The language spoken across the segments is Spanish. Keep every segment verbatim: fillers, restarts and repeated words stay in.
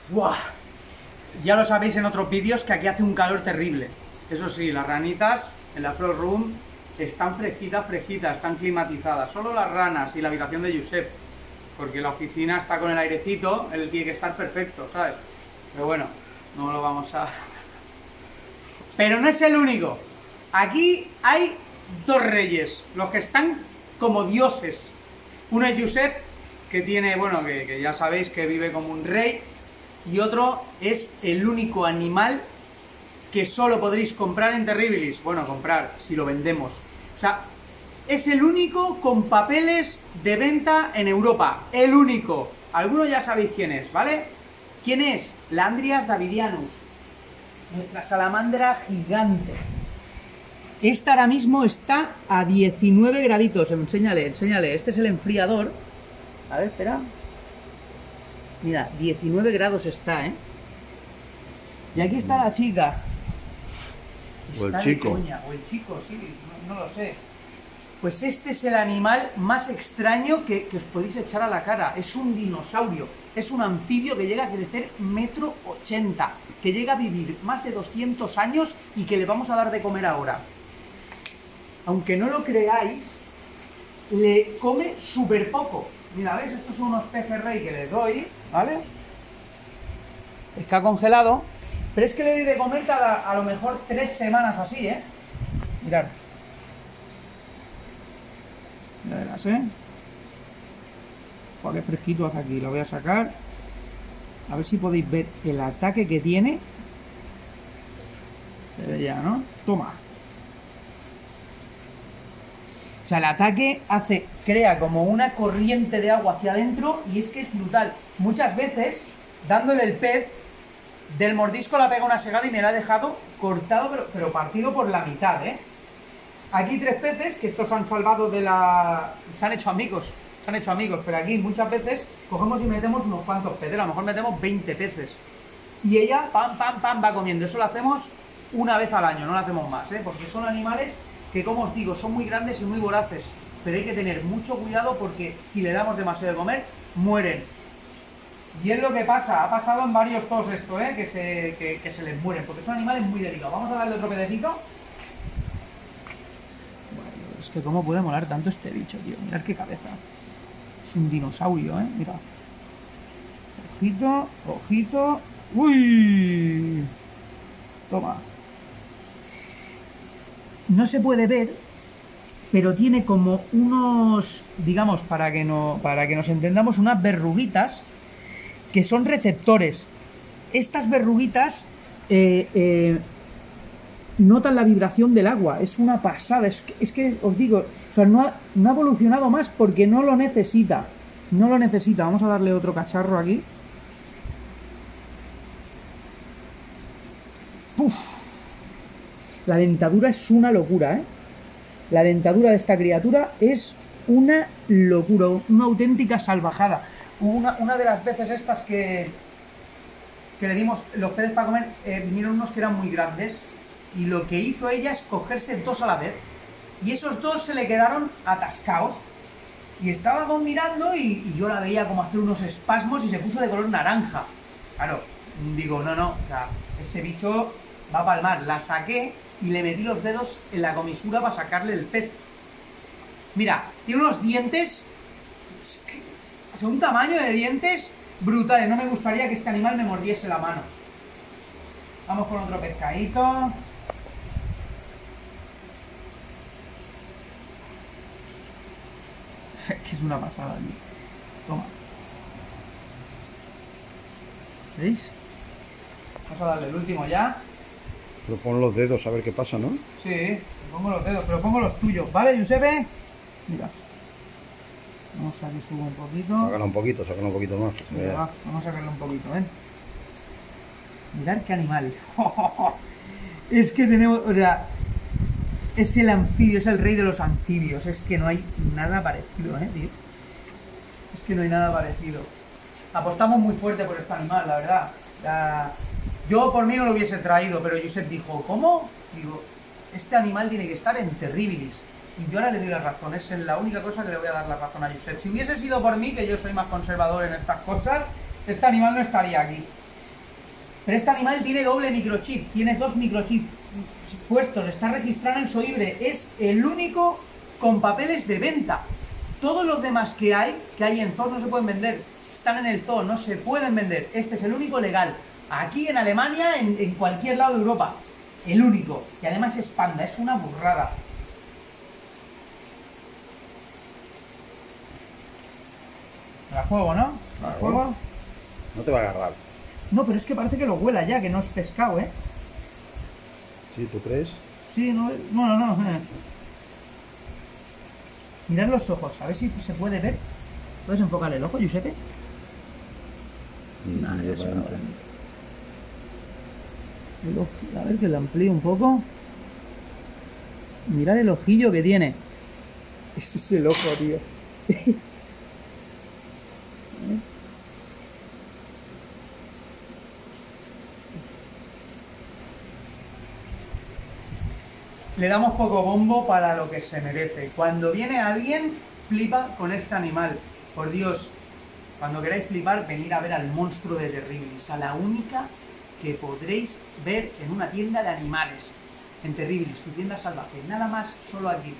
¡Buah! Ya lo sabéis en otros vídeos que aquí hace un calor terrible. Eso sí, las ranitas en la Frog Room están fresquitas, fresquitas, están climatizadas. Solo las ranas y la habitación de Josep, porque la oficina está con el airecito, él tiene que estar perfecto, ¿sabes? Pero bueno, no lo vamos a... Pero no es el único. Aquí hay dos reyes, los que están como dioses. Uno es Josep, que tiene, bueno, que, que ya sabéis que vive como un rey, y otro es el único animal que solo podréis comprar en Terribilis. Bueno, comprar, si lo vendemos. O sea, es el único con papeles de venta en Europa. El único. Algunos ya sabéis quién es, ¿vale? ¿Quién es? Landrias davidianus. Nuestra salamandra gigante. Esta ahora mismo está a diecinueve graditos. Enséñale, enséñale. Este es el enfriador. A ver, espera. Mira, diecinueve grados está, ¿eh? Y aquí está la chica. O el chico. Coña, o el chico, sí, no, no lo sé. Pues este es el animal más extraño que, que os podéis echar a la cara. Es un dinosaurio. Es un anfibio que llega a crecer metro ochenta. Que llega a vivir más de doscientos años y que le vamos a dar de comer ahora. Aunque no lo creáis, le come súper poco. Mira, ¿ves? Estos son unos peces rey que les doy, ¿vale? Está congelado. Pero es que le doy de comer cada, a lo mejor, tres semanas así, ¿eh? Mirad. Ya verás, ¿eh? Joder, qué fresquito hace aquí. Lo voy a sacar. A ver si podéis ver el ataque que tiene. Se ve ya, ¿no? Toma. O sea, el ataque hace, crea como una corriente de agua hacia adentro y es que es brutal. Muchas veces, dándole el pez, del mordisco la pega una segada y me la ha dejado cortado, pero, pero partido por la mitad, ¿eh? Aquí tres peces, que estos han salvado de la... Se han hecho amigos, se han hecho amigos, pero aquí muchas veces cogemos y metemos unos cuantos peces, a lo mejor metemos veinte peces. Y ella, pam, pam, pam, va comiendo. Eso lo hacemos una vez al año, no lo hacemos más, ¿eh? Porque son animales que, como os digo, son muy grandes y muy voraces. Pero hay que tener mucho cuidado porque si le damos demasiado de comer, mueren. Y es lo que pasa, ha pasado en varios todos esto, ¿eh? Que se, que, que se les mueren, porque son animales muy delicados. Vamos a darle otro pedacito. Bueno, es que cómo puede molar tanto este bicho, tío. Mirad qué cabeza. Es un dinosaurio, ¿eh? Mira. Ojito, ojito. ¡Uy! Toma. No se puede ver, pero tiene como unos, digamos, para que, no, para que nos entendamos, unas verruguitas que son receptores. Estas verruguitas eh, eh, notan la vibración del agua. Es una pasada. Es que, es que os digo, o sea, no ha, no ha evolucionado más porque no lo necesita. No lo necesita. Vamos a darle otro cacharro aquí. Uf. La dentadura es una locura, ¿eh? La dentadura de esta criatura es una locura, una auténtica salvajada. Una, una de las veces estas que, que le dimos los peces para comer, eh, vinieron unos que eran muy grandes y lo que hizo ella es cogerse dos a la vez y esos dos se le quedaron atascados y estábamos mirando y, y yo la veía como hacer unos espasmos y se puso de color naranja. Claro, digo, no, no, o sea, este bicho va a palmar. La saqué y le metí los dedos en la comisura para sacarle el pez. Mira, tiene unos dientes... O sea, un tamaño de dientes brutales. No me gustaría que este animal me mordiese la mano. Vamos con otro pescadito. Que es una pasada, tío. Toma. ¿Veis? Vamos a darle el último ya. Pero pon los dedos a ver qué pasa, ¿no? Sí, pongo los dedos, pero pongo los tuyos, ¿vale, Giuseppe? Mira. Vamos a que suba un poquito. Sácala un poquito, sácala un poquito más. Mira, va, vamos a sacarle un poquito, ¿eh? Mirad qué animal. Es que tenemos, o sea, es el anfibio, es el rey de los anfibios. Es que no hay nada parecido, ¿eh, tío? Es que no hay nada parecido. Apostamos muy fuerte por este animal, la verdad. La... Yo por mí no lo hubiese traído, pero Josep dijo, ¿cómo? Digo, este animal tiene que estar en Terribilis. Y yo ahora le doy la razón, es la única cosa que le voy a dar la razón a Josep. Si hubiese sido por mí, que yo soy más conservador en estas cosas, este animal no estaría aquí. Pero este animal tiene doble microchip, tiene dos microchips puestos, está registrado en Soibre, es el único con papeles de venta. Todos los demás que hay, que hay en zoos no se pueden vender, están en el zoo, no se pueden vender. Este es el único legal, aquí en Alemania, en, en cualquier lado de Europa, el único. Y además es panda, es una burrada. La juego, ¿no? La juego. No te va a agarrar. No, pero es que parece que lo huela ya, que no es pescado, ¿eh? ¿Sí, tú crees? Sí, no, no, no, no. Eh. Mirad los ojos, a ver si se puede ver. ¿Puedes enfocarle el ojo, Giuseppe? No, no, eso no. El ojo, a ver que lo amplíe un poco. Mirad el ojillo que tiene. Ese es el ojo, tío. Le damos poco bombo para lo que se merece. Cuando viene alguien, flipa con este animal. Por Dios, cuando queráis flipar, venid a ver al monstruo de Terribilis, a la única que podréis ver en una tienda de animales. En Terribilis, tu tienda salvaje. Nada más, solo aquí.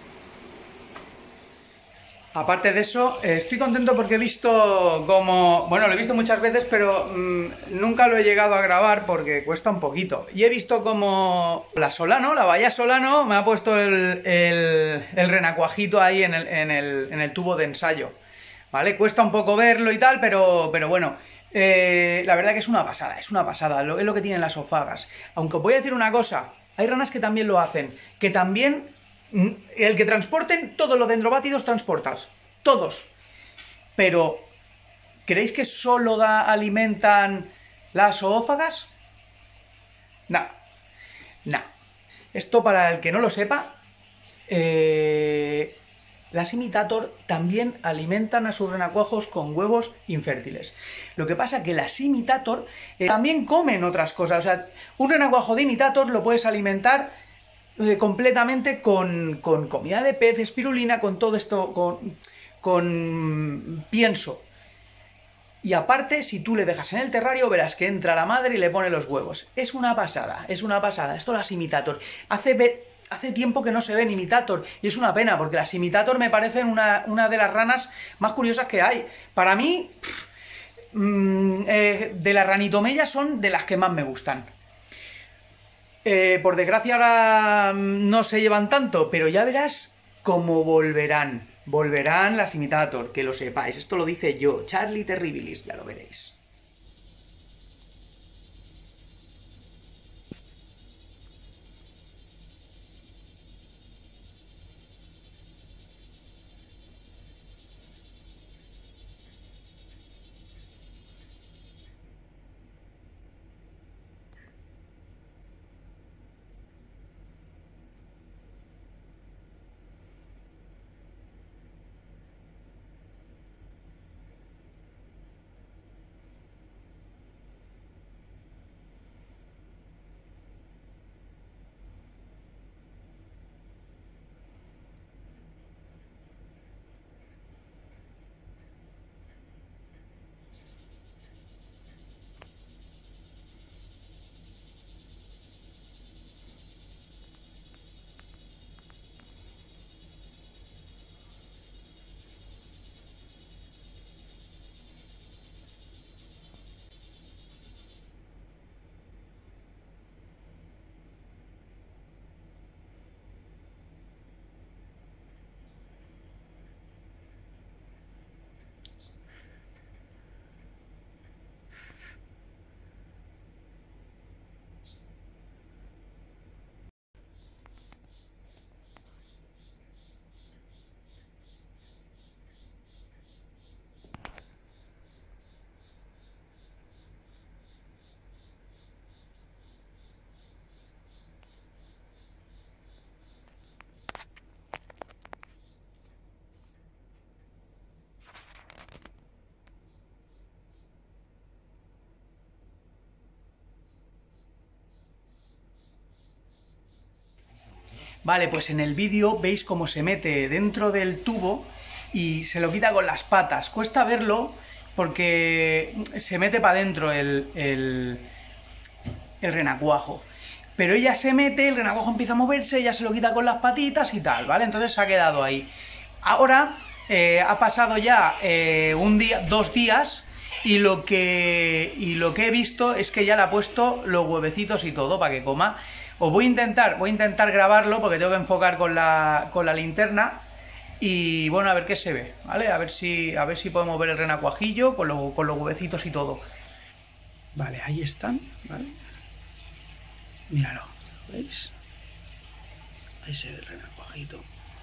Aparte de eso, eh, estoy contento porque he visto como... Bueno, lo he visto muchas veces, pero mmm, nunca lo he llegado a grabar porque cuesta un poquito. Y he visto como la Solano, la Bahía Solano, me ha puesto el, el, el renacuajito ahí en el, en, el, en el tubo de ensayo. ¿Vale? Cuesta un poco verlo y tal, pero, pero bueno... Eh, la verdad que es una pasada, es una pasada, lo, es lo que tienen las ofagas. Aunque os voy a decir una cosa, hay ranas que también lo hacen, que también... El que transporten, todos los dendrobátidos transportas, todos. Pero, ¿creéis que solo da, alimentan las zoófagas? No, no. Esto para el que no lo sepa, eh, las imitator también alimentan a sus renacuajos con huevos infértiles. Lo que pasa es que las imitator eh, también comen otras cosas. O sea, un renacuajo de imitator lo puedes alimentar Eh, completamente con, con comida de pez, espirulina, con todo esto, con, con pienso. Y aparte, si tú le dejas en el terrario, verás que entra la madre y le pone los huevos. Es una pasada, es una pasada. Esto las imitator. Hace, ver, hace tiempo que no se ven imitator, y es una pena, porque las imitator me parecen una, una de las ranas más curiosas que hay. Para mí, pff, mmm, eh, de las ranitomellas son de las que más me gustan. Eh, por desgracia ahora no se llevan tanto, pero ya verás cómo volverán. Volverán las imitator, que lo sepáis. Esto lo dice yo, Charlie Terribilis, ya lo veréis. Vale, pues en el vídeo veis cómo se mete dentro del tubo y se lo quita con las patas. Cuesta verlo porque se mete para adentro el, el, el renacuajo. Pero ella se mete, el renacuajo empieza a moverse, ella se lo quita con las patitas y tal, ¿vale? Entonces se ha quedado ahí. Ahora eh, ha pasado ya eh, un día, dos días y lo, que, y lo que he visto es que ya le ha puesto los huevecitos y todo para que coma. Os voy a intentar, voy a intentar grabarlo porque tengo que enfocar con la, con la linterna. Y bueno, a ver qué se ve, ¿vale? A ver si, a ver si podemos ver el renacuajillo con, lo, con los huevecitos y todo. Vale, ahí están, ¿vale? Míralo, ¿veis? Ahí se ve el renacuajito.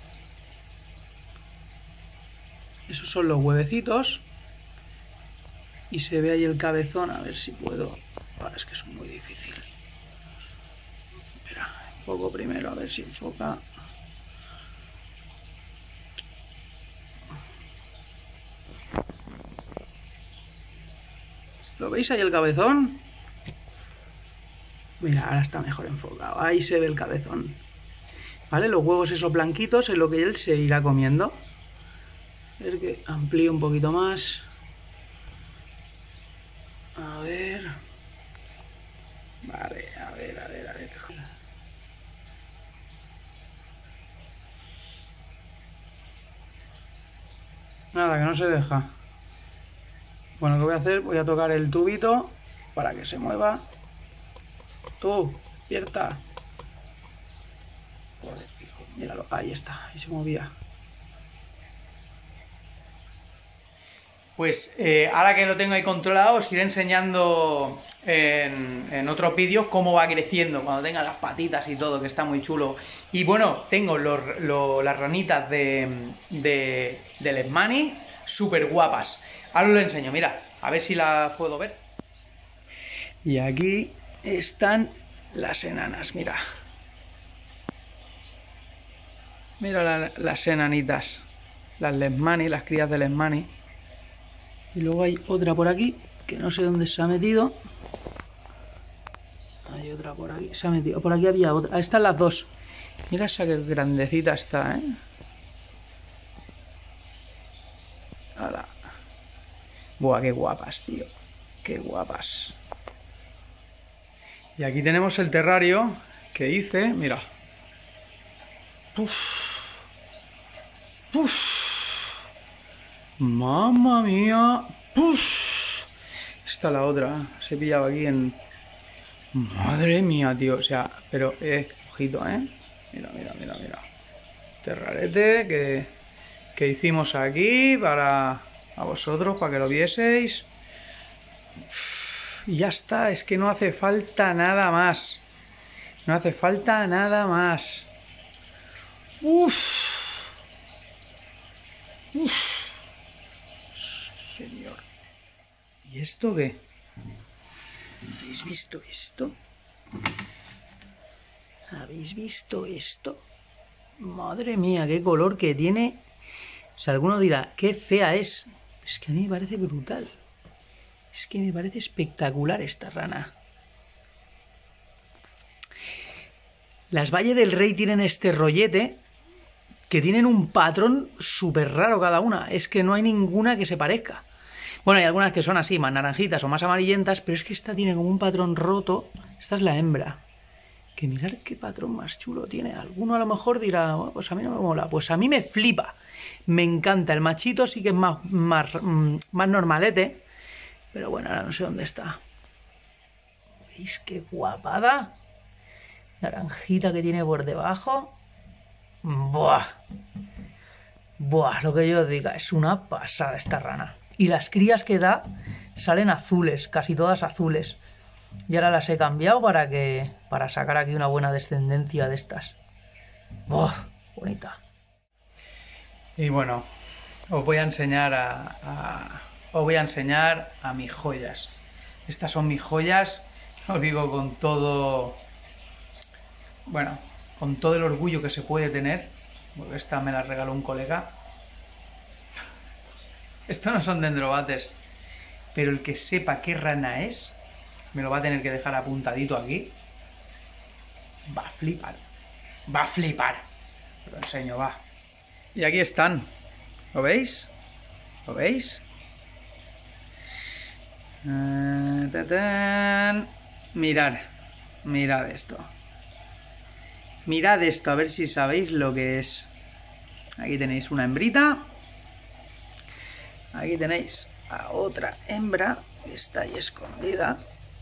Esos son los huevecitos. Y se ve ahí el cabezón, a ver si puedo... Ahora es que es muy difícil. Espera, un poco primero, a ver si enfoca... ¿Lo veis ahí el cabezón? Mira, ahora está mejor enfocado. Ahí se ve el cabezón. ¿Vale? Los huevos esos blanquitos es lo que él se irá comiendo. A ver que amplío un poquito más. A ver. Vale, a ver, a ver, a ver. Nada, que no se deja. Bueno, ¿qué voy a hacer? Voy a tocar el tubito para que se mueva. Tú, despierta. Joder, hijo, míralo, ahí está, ahí se movía. Pues eh, ahora que lo tengo ahí controlado, os iré enseñando en, en otros vídeos cómo va creciendo, cuando tenga las patitas y todo, que está muy chulo. Y bueno, tengo los, los, las ranitas de, de, de Lesmani, súper guapas. Ahora os lo enseño, mira, a ver si las puedo ver. Y aquí están las enanas, mira. Mira la, las enanitas, las Lesmani, las crías de Lesmani. Y luego hay otra por aquí, que no sé dónde se ha metido. Hay otra por aquí, se ha metido. Por aquí había otra. Ahí están las dos. Mira esa que grandecita está, ¿eh? ¡Hala! Buah, qué guapas, tío. Qué guapas. Y aquí tenemos el terrario que hice, mira. Uf. Uf. Mamma mía. Uf. Esta la otra. Se pillaba aquí en... Madre mía, tío. O sea, pero, eh, ojito, ¿eh? Mira, mira, mira, mira. Terrarete que, que hicimos aquí para... A vosotros, para que lo vieseis. Uf, y ya está, es que no hace falta nada más. No hace falta nada más. Uf. Uf. Señor. ¿Y esto qué? ¿Habéis visto esto? ¿Habéis visto esto? Madre mía, qué color que tiene. O sea, alguno dirá, qué fea es. Es que a mí me parece brutal. Es que me parece espectacular esta rana. Las Valle del Rey tienen este rollete que tienen un patrón súper raro cada una. Es que no hay ninguna que se parezca. Bueno, hay algunas que son así, más naranjitas o más amarillentas, pero es que esta tiene como un patrón roto. Esta es la hembra. Que mirad qué patrón más chulo tiene. Alguno a lo mejor dirá, oh, pues a mí no me mola. Pues a mí me flipa. Me encanta. El machito sí que es más, más, más normalete. Pero bueno, ahora no sé dónde está. ¿Veis qué guapada? Naranjita que tiene por debajo. Buah. Buah, lo que yo os diga. Es una pasada esta rana. Y las crías que da salen azules. Casi todas azules. Y ahora las he cambiado para que para sacar aquí una buena descendencia de estas. Buah, bonita. Y bueno, os voy a enseñar a, a, os voy a enseñar a mis joyas. Estas son mis joyas, os digo con todo, bueno, con todo el orgullo que se puede tener, porque esta me la regaló un colega. Estos no son dendrobates, pero el que sepa qué rana es, me lo va a tener que dejar apuntadito aquí. Va a flipar, va a flipar. Os lo enseño, va. Y aquí están, ¿lo veis? ¿Lo veis? Uh, ta -tan. Mirad, Mirad esto. Mirad esto, a ver si sabéis lo que es. Aquí tenéis una hembrita. Aquí tenéis a otra hembra que está ahí escondida.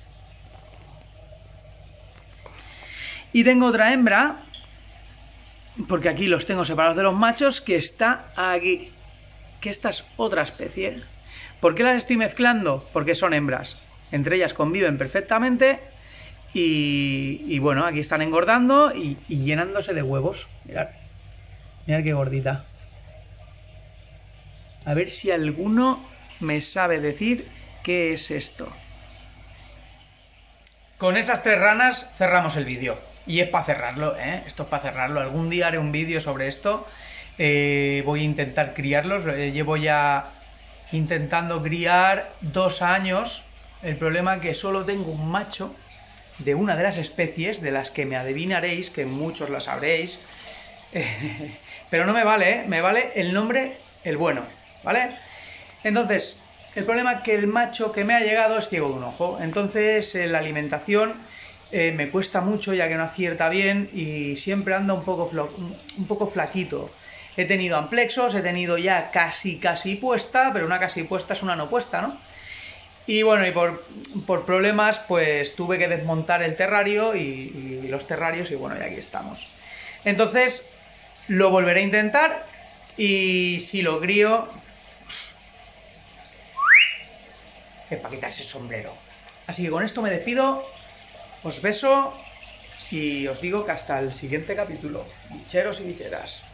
Y tengo otra hembra, porque aquí los tengo separados de los machos, que está aquí. Que esta es otra especie. ¿Por qué las estoy mezclando? Porque son hembras. Entre ellas conviven perfectamente. Y, y bueno, aquí están engordando y, y llenándose de huevos. Mirad. Mirad qué gordita. A ver si alguno me sabe decir qué es esto. Con esas tres ranas cerramos el vídeo. Y es para cerrarlo, ¿eh? Esto es para cerrarlo. Algún día haré un vídeo sobre esto. Eh, voy a intentar criarlos. Eh, llevo ya intentando criar dos años. El problema es que solo tengo un macho de una de las especies, de las que me adivinaréis, que muchos la sabréis. Eh, pero no me vale, ¿eh? Me vale el nombre, el bueno, ¿vale? Entonces, el problema es que el macho que me ha llegado es ciego de un ojo. Entonces, eh, la alimentación eh, me cuesta mucho, ya que no acierta bien y siempre anda un poco, un poco flaquito. He tenido amplexos, he tenido ya casi, casi puesta, pero una casi puesta es una no puesta, ¿no? Y bueno, y por, por problemas, pues tuve que desmontar el terrario y, y los terrarios, y bueno, y aquí estamos. Entonces, lo volveré a intentar, y si lo crío, es para quitarse el sombrero. Así que con esto me despido, os beso, y os digo que hasta el siguiente capítulo. Bicheros y bicheras.